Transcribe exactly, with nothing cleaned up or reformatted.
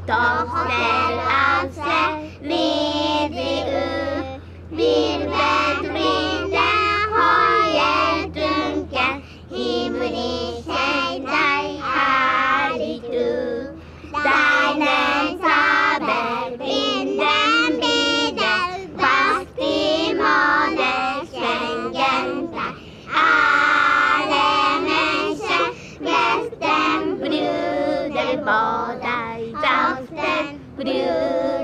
hotel outside Liziu. Bill between the Hoyer Duncan, Himri say die hardy too. Silence of a in the middle, Basti model, Shengenta, Alemensha, Western blue, the border, Southern blue.